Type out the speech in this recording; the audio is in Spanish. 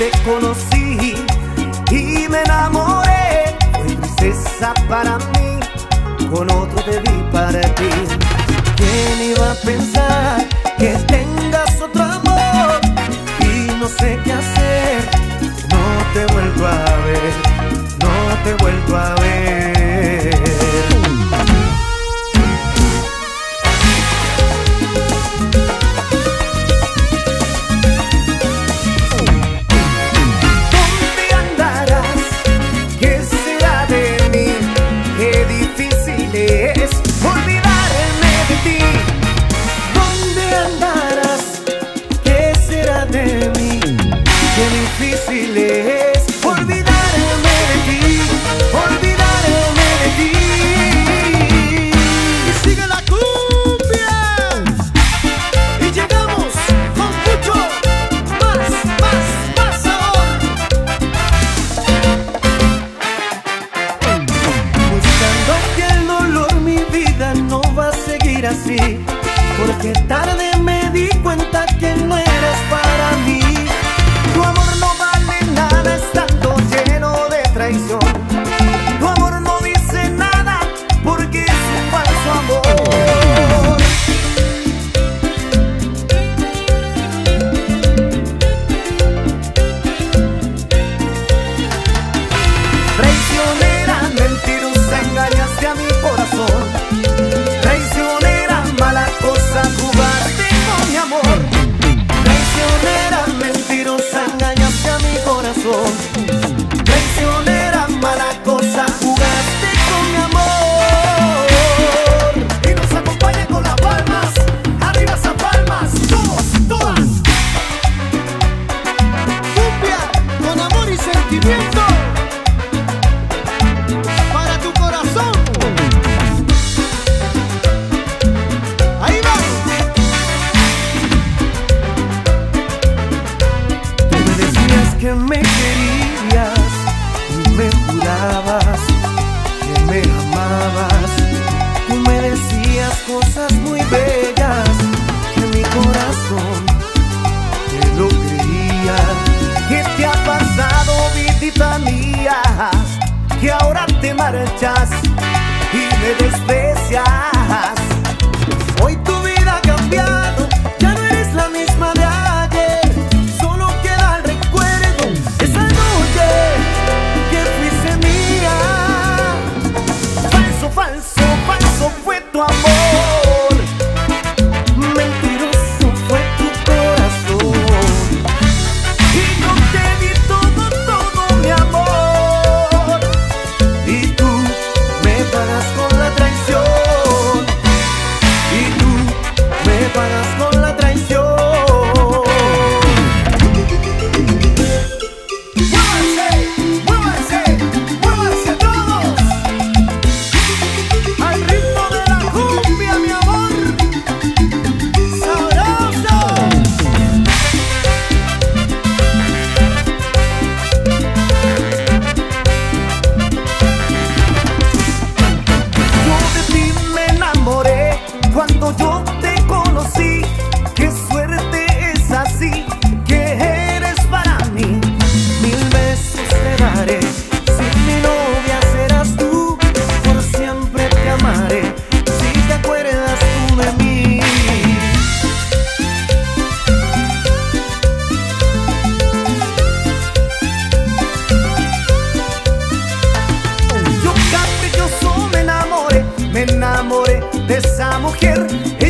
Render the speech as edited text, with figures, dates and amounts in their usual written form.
te conocí y me enamoré. Fue tristeza para mí, con otro te vi partir. ¿Quién iba a pensar que tengas otro amor? Y no sé qué hacer, no te he vuelto a ver, no te he vuelto a ver. Difícil es olvidarme de ti, olvidarme de ti. Y sigue la cumbia. Y llegamos con mucho más sabor. Buscando que el dolor, mi vida no va a seguir así, porque tarde me di cuenta que no eras para mí. Tu amor no vale nada estando lleno de traición. Tu amor no dice nada porque es un falso amor. Traicionera, mentirosa, engañaste a mi corazón. Traicionera, mala cosa, jugaste con mi amor. Traicionera, mentirosa, engañaste a mi corazón. Traicionera, mala cosa, jugaste con mi amor. Y nos acompaña con las palmas, arriba esas palmas, todos, todas. Cumbia con amor y sentimiento para tu corazón. Ahí va. Tú me decías que me querías y me jurabas que me amabas. Tú me decías cosas muy bellas que mi corazón te lo creía. ¿Qué te ha pasado, vidita mía? Que ahora te marchas y me desprecias. Hoy tu vida ha cambiado, ya no eres la misma de ayer. Solo queda el recuerdo de esa noche que fuiste mía. Falso, falso, falso fue tu amor. Mentiroso fue tu corazón. Y yo te di todo, todo mi amor. Y tú me pagas con la traición. Y tú me pagas con la traición. Muévanse, muévanse, muévanse todos al ritmo de la cumbia, mi amor. Sabroso. Yo de ti me enamoré cuando yo te conocí. Qué suerte es así, que eres para mí. 1000 besos te daré, si mi novia serás tú. Por siempre te amaré, si te acuerdas tú de mí. Yo caprichoso me enamoré de esa mujer.